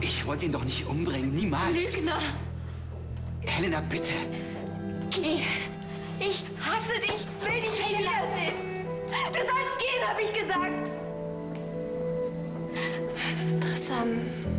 Ich wollte ihn doch nicht umbringen, niemals. Lügner! Helena, bitte. Geh! Ich hasse dich! Will dich nie wiedersehen! Du sollst gehen, habe ich gesagt! Tristan.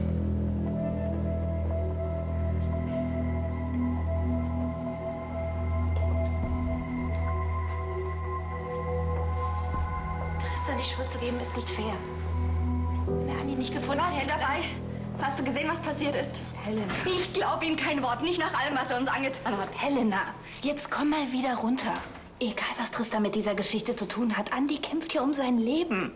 Tristan die Schuld zu geben, ist nicht fair. Wenn er Andi nicht gefunden Warst du hätte... dabei? Hast du gesehen, was passiert ist? Helena. Ich glaube ihm kein Wort, nicht nach allem, was er uns angetan hat. Helena, jetzt komm mal wieder runter. Egal, was Tristan mit dieser Geschichte zu tun hat, Andi kämpft hier um sein Leben.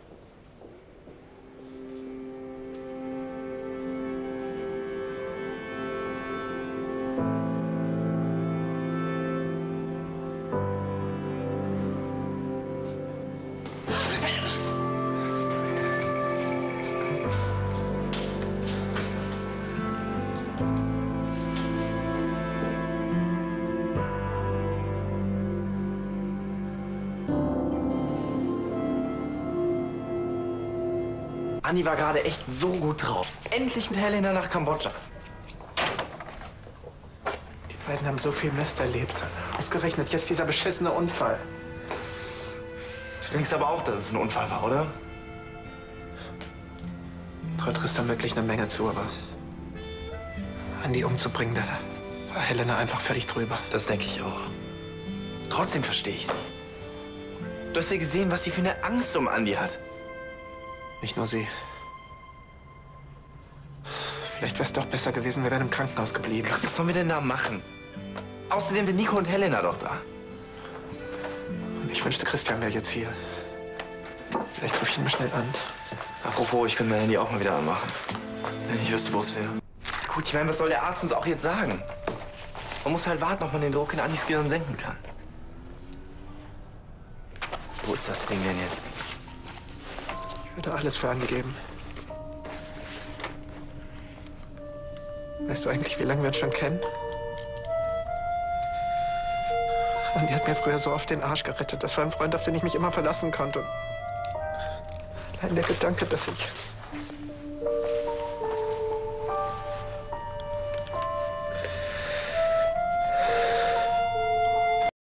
Andi war gerade echt so gut drauf. Endlich mit Helena nach Kambodscha. Die beiden haben so viel Mist erlebt. Ausgerechnet jetzt dieser beschissene Unfall. Du denkst aber auch, dass es ein Unfall war, oder? Ich traue Tristan wirklich eine Menge zu, aber Andi umzubringen, da war Helena einfach völlig drüber. Das denke ich auch. Trotzdem verstehe ich sie. Du hast ja gesehen, was sie für eine Angst um Andi hat. Nicht nur sie. Vielleicht wäre es doch besser gewesen, wir wären im Krankenhaus geblieben. Was sollen wir denn da machen? Außerdem sind Nico und Helena doch da. Und ich wünschte, Christian wäre jetzt hier. Vielleicht rufe ich ihn mal schnell an. Apropos, ich könnte mein Handy auch mal wieder anmachen. Wenn ich wüsste, wo es wäre. Gut, ich meine, was soll der Arzt uns auch jetzt sagen? Man muss halt warten, ob man den Druck in Andis Gehirn senken kann. Wo ist das Ding denn jetzt? Ich würde alles für Andi geben. Weißt du eigentlich, wie lange wir uns schon kennen? Andi hat mir früher so oft den Arsch gerettet. Das war ein Freund, auf den ich mich immer verlassen konnte. Und allein der Gedanke, dass ich jetzt